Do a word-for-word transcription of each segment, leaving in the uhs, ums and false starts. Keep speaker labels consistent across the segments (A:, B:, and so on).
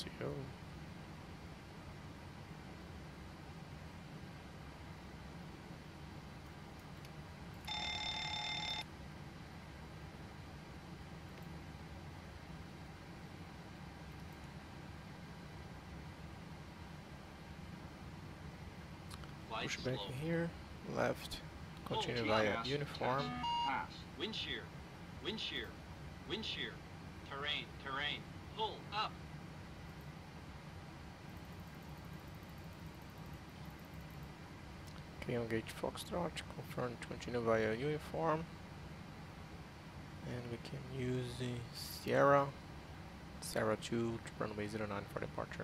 A: to go. Push back in here, left, continue via uniform.
B: Pass. Wind shear, wind shear, wind shear, terrain, terrain, pull up.
A: Okay, on gauge Foxtrot, confirm to continue via uniform. And we can use the Sierra, Sierra two to runway zero nine for departure.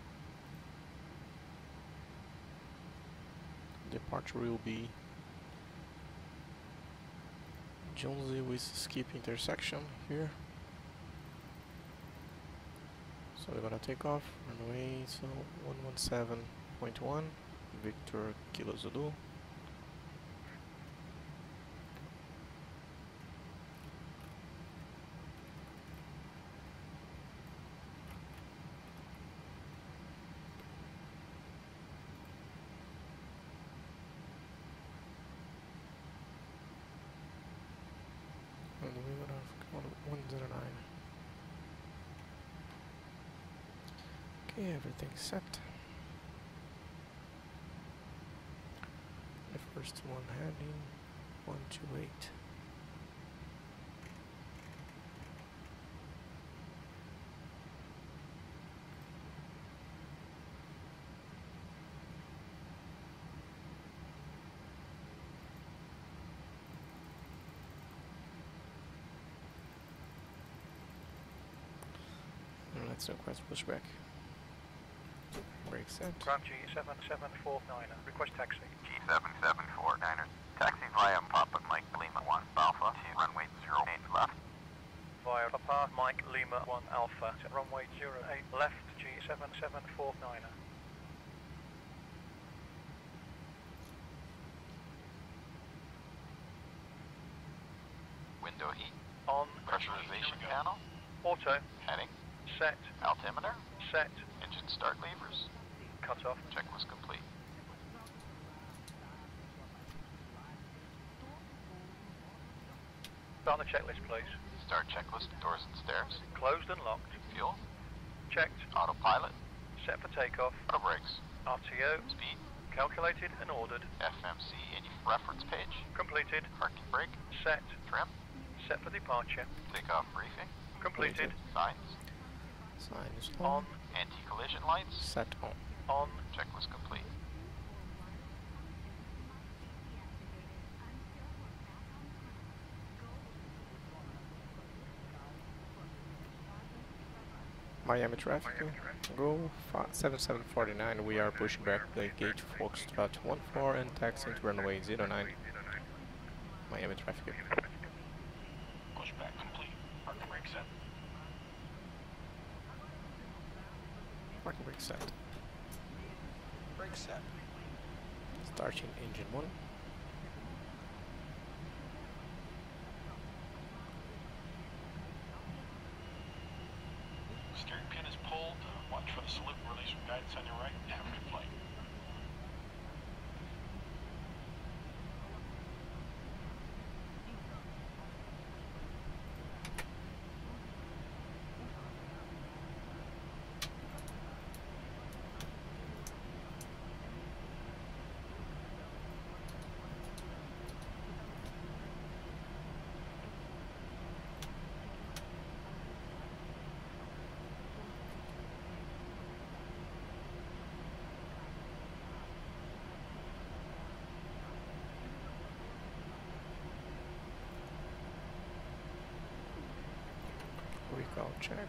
A: Departure will be Jonesy with skip intersection here. So we're gonna take off, runway so one one seven point one, Victor Kilo Zulu. And we're gonna one zero nine. Okay, everything's set. The first one heading one two eight. And let's request pushback. Brake set.
C: Ground G seven seven four nine, request taxi.
D: G seven seven four niner. Taxi via Papa Mike Lima one Alpha to runway zero eight left.
C: Via Papa Mike Lima one Alpha to runway zero eight left, G seven seven four nine.
D: Window heat.
C: On.
D: Pressurization panel.
C: Auto.
D: Heading.
C: Set.
D: Altimeter.
C: Set.
D: Engine start levers.
C: Cut off.
D: Checklist complete.
C: Start the checklist, please.
D: Start checklist, doors and stairs.
C: Closed and locked.
D: Fuel.
C: Checked.
D: Autopilot.
C: Set for takeoff.
D: Auto brakes.
C: R T O.
D: Speed.
C: Calculated and ordered.
D: F M C in reference page.
C: Completed.
D: Parking brake.
C: Set.
D: Trim.
C: Set for departure.
D: Takeoff briefing.
C: Completed.
D: Signs.
A: Sign is
C: On.
A: on.
D: Anti-collision lights.
A: Set on.
C: On.
D: Checklist complete.
A: Miami traffic, go seven seven four nine, we are pushing back the gate Foxtrot one four and taxiing to runway zero nine. Miami traffic.
B: Pushback complete. Parking brake set.
A: Parking brake set.
B: Brake set.
A: Starting engine one.
B: Steering pin is pulled. Watch for the salute and release from guidance on your right. Have a good flight.
A: Recall check.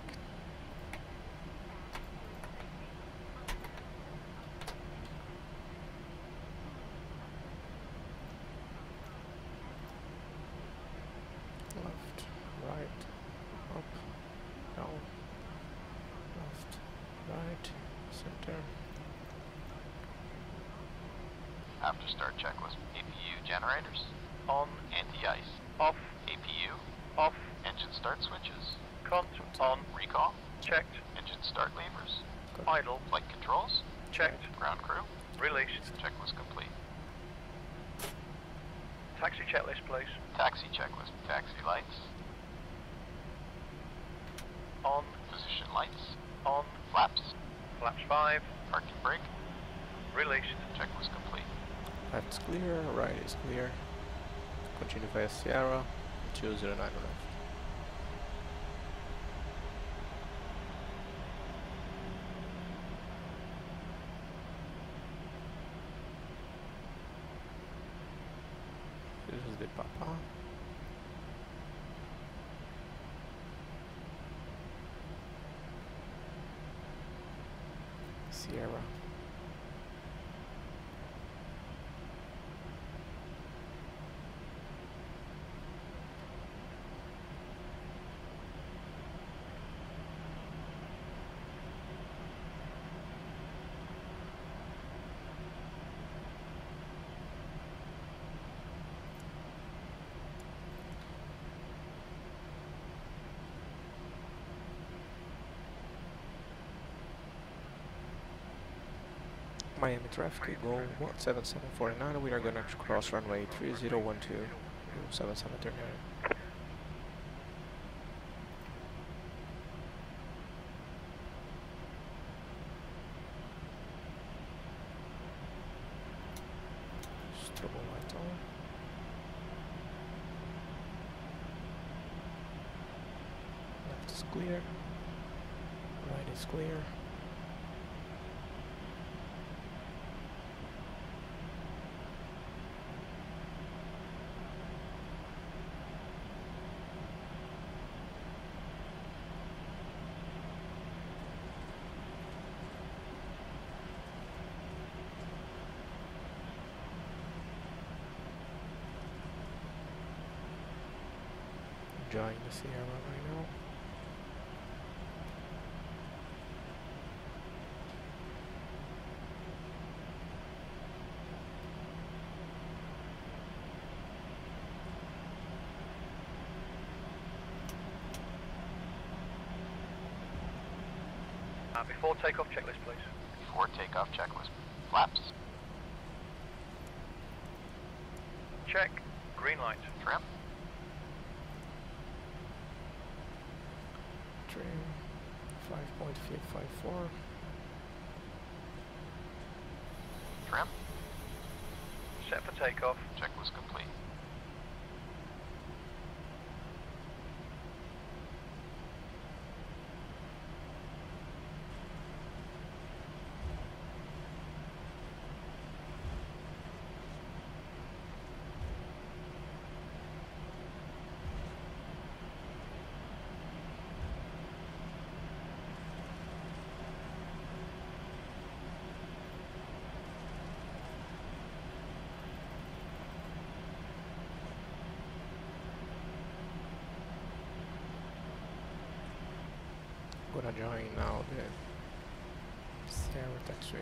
A: Left, right, up, down, left, right, center.
D: After start checklist. A P U generators.
C: On.
D: Anti-ice.
C: Off.
D: A P U.
C: Off.
D: Engine start switches.
C: Cont. On.
D: Recall.
C: Checked.
D: Engine Engine start levers.
C: Idle.
D: Flight controls.
C: Checked.
D: Ground crew.
C: Released.
D: Check was complete.
C: Taxi checklist, please.
D: Taxi checklist. Taxi lights.
C: On.
D: Position lights.
C: On.
D: Flaps.
C: Flaps five.
D: Parking brake.
C: Released.
D: Check was complete.
A: Left is clear, right is clear. Continue via Sierra, two zero nine left. This is the Papa. Sierra. Miami traffic, go one seven seven four nine, we are gonna cross runway three zero one two, seven seven three nine. Strobo light on. Left is clear, right is clear. Enjoying the Sierra right now.
C: Uh, before takeoff checklist, please.
D: Before takeoff checklist. Flaps.
C: Check. Green light.
D: Trim.
A: Trim five point five four.
D: Trim.
C: Set for takeoff.
D: Check was complete.
A: Gonna join now the Sierra taxi.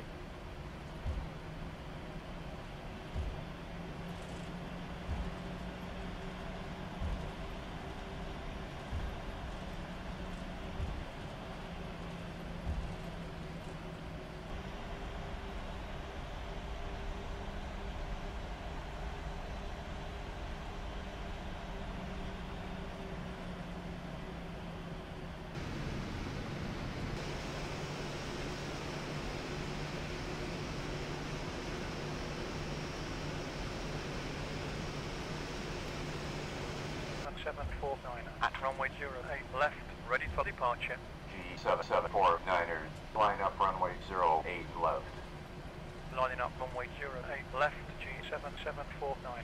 C: seven four nine at runway zero eight left, ready for departure.
E: G seven seven four niners, line up runway zero eight left.
C: Lining up runway zero eight left, G seven seven four nine.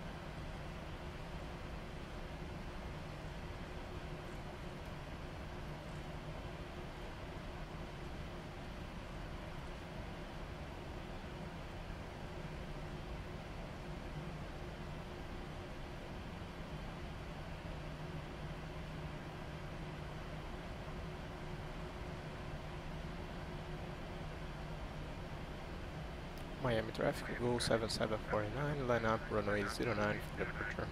A: Miami traffic, go seven seven four nine, line up runway zero nine for departure.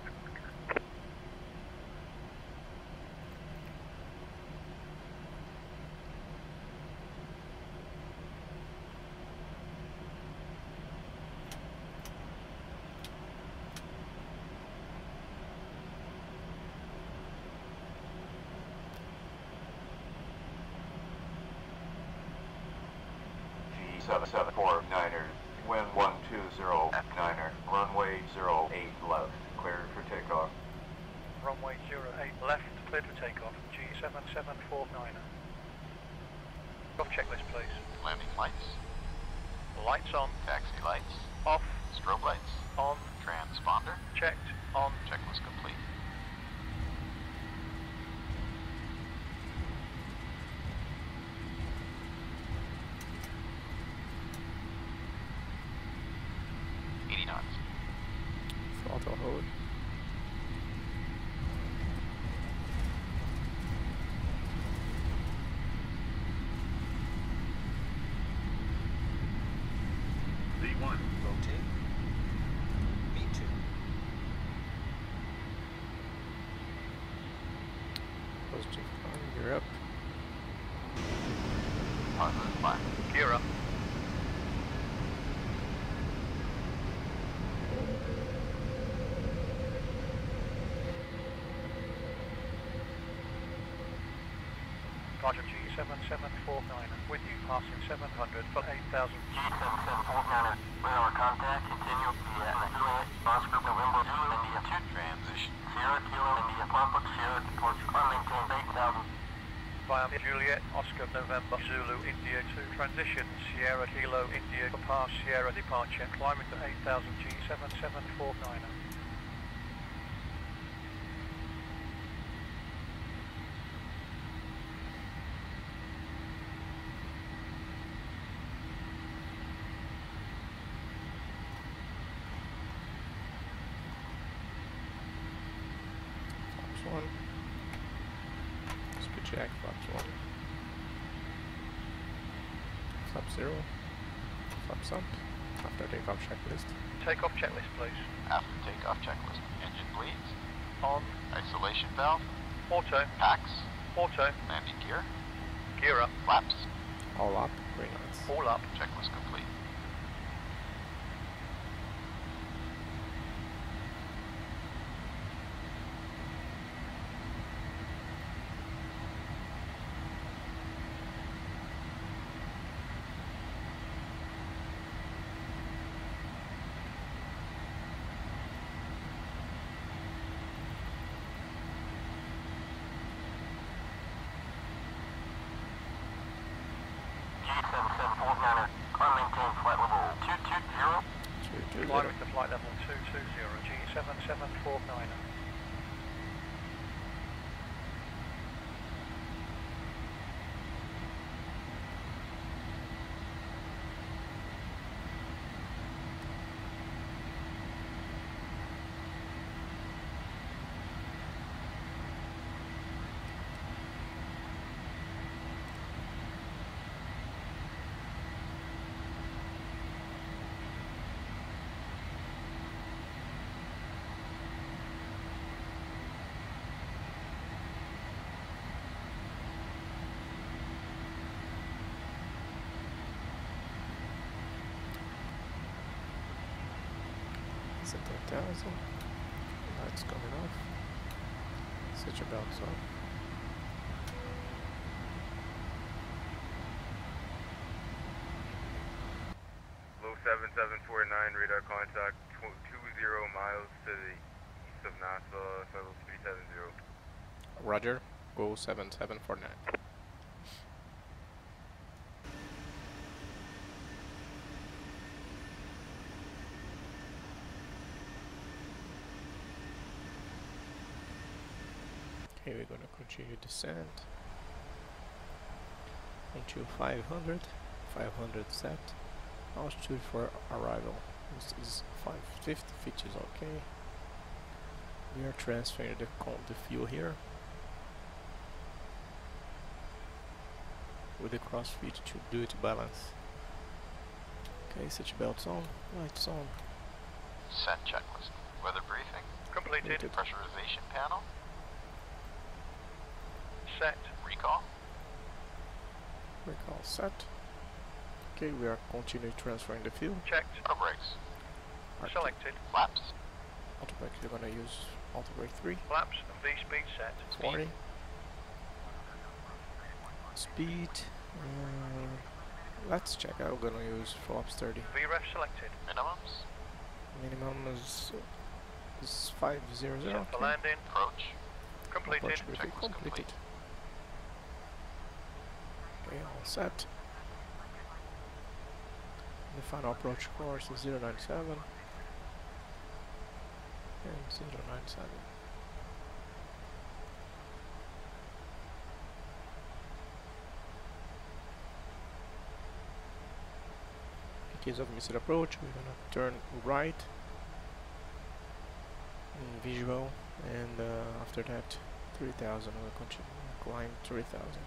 E: seven seven four niner, wind one two zero at niner, runway zero eight left, cleared for takeoff.
C: Runway zero eight left, cleared for takeoff, G seven seven four niner. Off checklist, please.
D: Landing lights.
C: Lights on.
D: Taxi lights.
C: Off.
D: Strobe lights.
C: On.
D: Transponder.
C: Checked. On.
D: Checklist complete. eighty knots.
A: Throttle hold.
B: V one, rotate. V two.
A: Positive climb, you're up.
D: Positive flag.
C: Gear up. Roger, G seven seven four niner. With you passing seven hundred for eight thousand.
D: G seven seven four niner. Radar contact. Continue. Via Juliet, Oscar, November, Zulu, India two. Transition. Sierra, Kilo, India, Papa, Sierra, departure. Unmaintained eight thousand.
C: Via Juliet, Oscar, November, Zulu, India two. Transition. Sierra, Kilo, India, Papa, Sierra, departure. Climbing to eight thousand, G seven seven four niner.
A: Flaps one. Speed check, flaps one. Flap zero. Flaps up. After takeoff checklist.
C: Takeoff checklist, please.
D: After takeoff checklist. Engine bleeds.
C: On.
D: Isolation valve.
C: Auto.
D: Packs.
C: Auto.
D: Landing gear.
C: Gear up.
D: Flaps.
A: All up, green lights.
C: All up.
D: Checklist complete. G seven seven four niner. Unmaintained flight level two two zero.
A: Two, two,
C: Climbing to flight level two two zero, G seven seven four niner.
A: Set ten thousand. Lights coming off. Switch your belts off.
F: Low seven seven four nine, radar contact two zero miles to the east of Nassau, level three seven zero.
A: Roger. Go seven seven four nine. Okay, we're gonna continue descent into five hundred, five hundred set, altitude for arrival. This is five fifty, feet is okay. We are transferring the con the fuel here with the cross feed to do it balance. Okay, switch belts on, lights on.
D: Set checklist. Weather briefing.
C: Completed.
A: Completed.
D: Pressurization panel.
C: Set.
D: Recall.
A: Recall set. Okay, we are continuing transferring the fuel.
C: Checked.
D: Auto brakes.
A: Arc-
C: Selected.
D: Flaps.
A: Auto brake, you're gonna use auto brake three.
C: Flaps. V speed set.
A: forty. Speed. Uh, let's check. I'm gonna use flaps thirty.
C: V REF selected.
G: Minimums.
A: Minimum is is five zero zero.
C: Set for landing.
G: Approach.
C: Completed.
A: Approach briefing
G: Checklist
A: completed.
G: complete.
A: Okay, all set. The final approach course is zero nine seven and zero nine seven. In case of missed approach, we're gonna turn right in visual, and uh, after that three thousand will continue climb three thousand.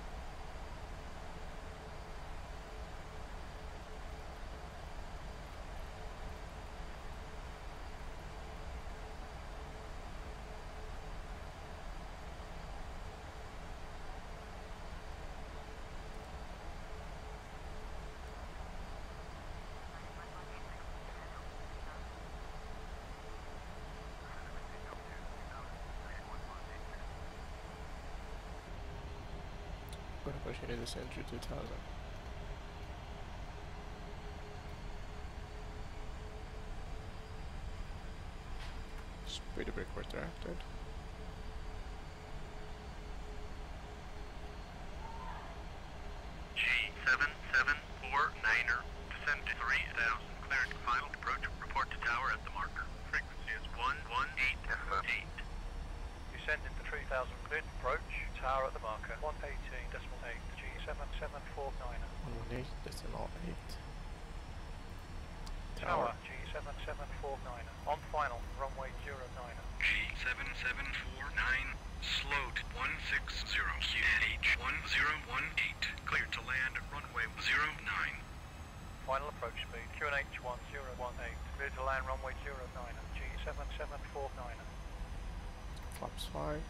A: Gonna continue this entry two thousand. Speed brake retracted.
C: G seven seven four niner. Descend to three thousand. Cleared. Final approach. Report to tower at the marker. Frequency is one one eight eight. Descending to three thousand. Cleared. Approach. Tower at the marker. one eighteen decimal eight. G seven seven four niner.
A: one one eight decimal eight.
C: Tower. G seven seven four niner. On final. Runway zero niner.
H: G seven seven four nine, slowed one six zero, Q H one zero one eight, cleared to land runway zero nine.
C: Final approach speed. Q N H one zero one eight. Cleared to land runway zero niner. G seven seven four niner.
A: Flaps five.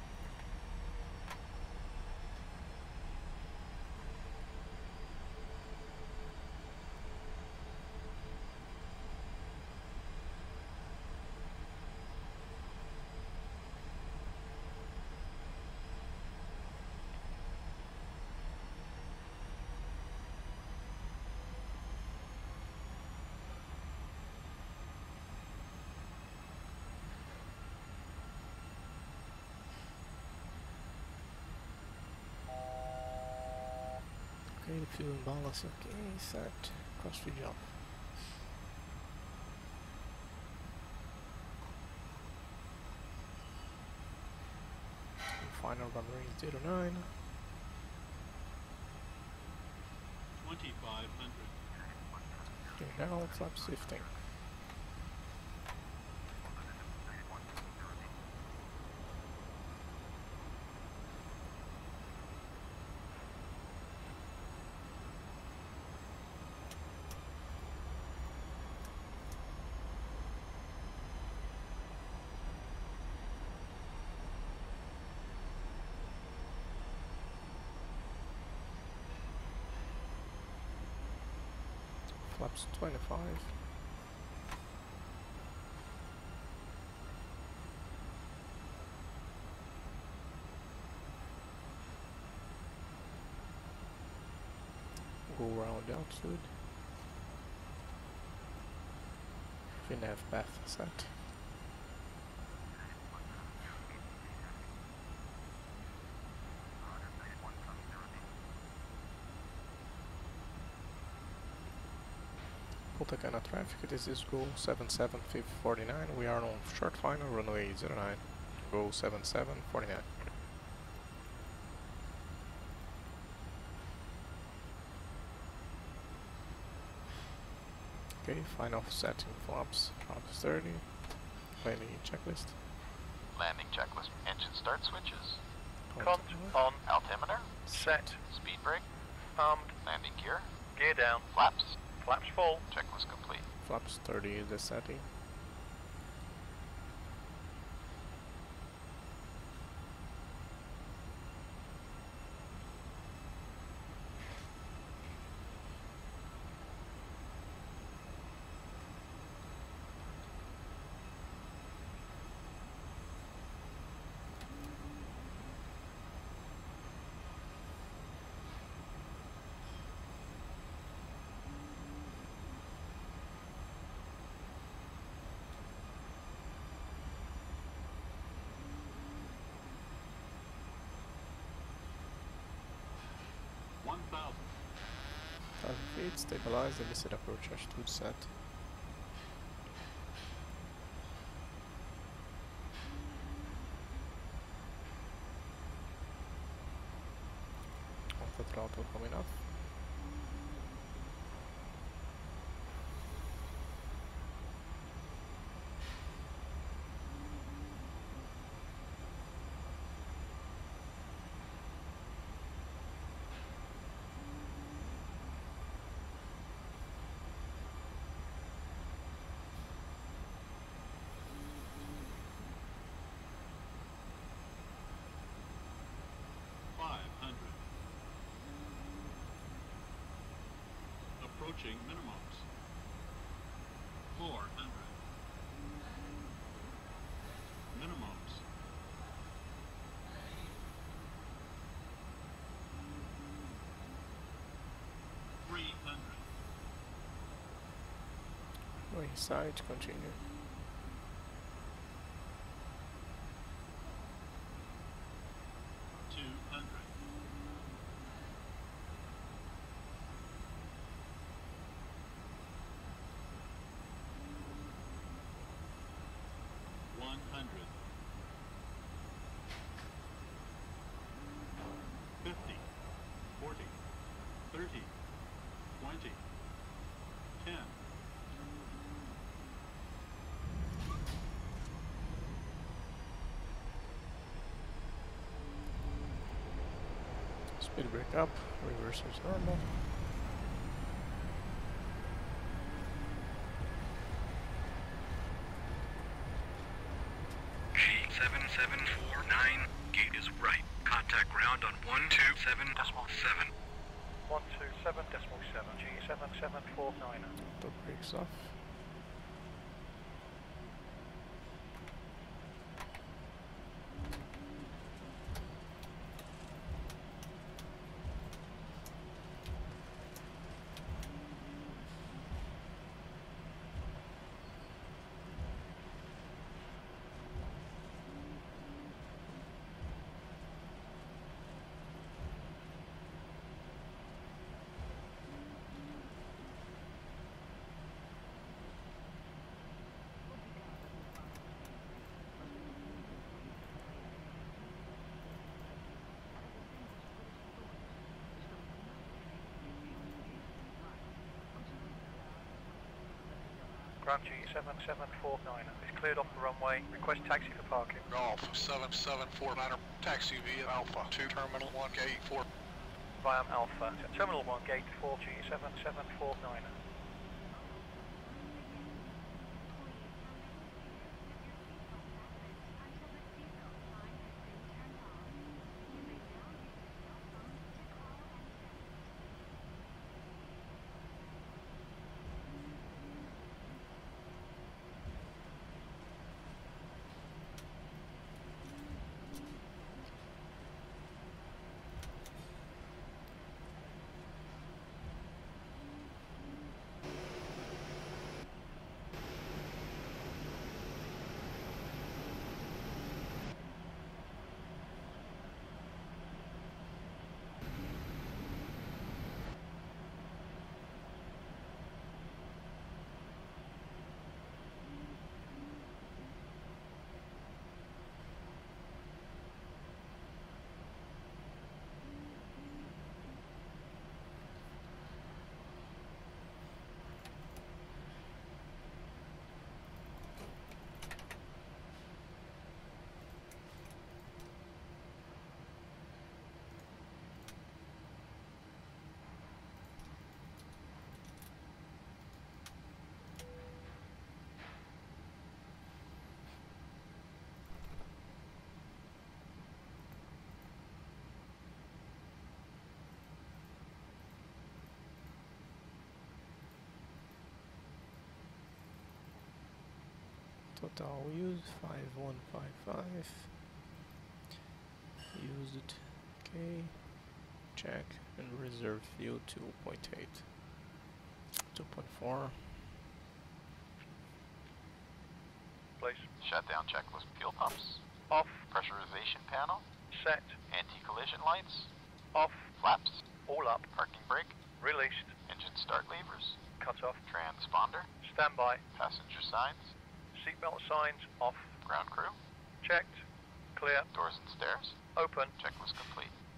A: Okay, the fuel and ballast, okay, set, cross free jump. And final runway zero nine.
H: twenty-five hundred.
A: Okay, now flaps fifteen. Flaps twenty-five. Go around the altitude. Fin F path set. Punta Cana traffic, this is Go seven seven four nine, we are on short final, runway zero nine, Go seven seven four nine. Okay, final setting flaps, flaps thirty, landing checklist.
G: Landing checklist. Engine start switches.
C: Cont on.
G: Altimeter.
C: Set.
G: Speed brake.
C: Armed.
G: Landing gear.
C: Gear down.
G: Flaps.
C: Flaps full.
G: Checklist complete.
A: Flaps thirty is the setting. eight, stabilize, and missile approach altitude set. Alpha throttle coming up.
I: Approaching minimums. four hundred. Minimums. three hundred.
A: Going side, continue.
I: two hundred. one hundred. fifty. forty. thirty. twenty. ten.
A: Speed brake up, reverse is normal.
H: G seven seven four nine, gate is right. Contact ground on one two seven decimal seven.
C: one two seven decimal seven, G seven seven four nine.
A: The brakes off.
C: Ground G seven seven four nine is cleared off the runway. Request taxi for parking.
J: Golf seven seven four nine, taxi via Alpha to Terminal one Gate four.
C: Via Alpha to Terminal one Gate four G seven seven four nine.
A: Total use five one five five. Used. Okay. Check and reserve fuel two point eight. two point four.
C: Place.
G: Shutdown checklist. Fuel pumps.
C: Off.
G: Pressurization panel.
C: Set.
G: Anti-collision lights.
C: Off.
G: Flaps.
C: All up.
G: Parking brake.
C: Released.
G: Engine Engine start levers.
C: Cut off.
G: Transponder.
C: Standby.
G: Passenger signs.
C: Seatbelt signs off.
G: Ground crew.
C: Checked. Clear.
G: Doors and stairs.
C: Open.
G: Check was complete.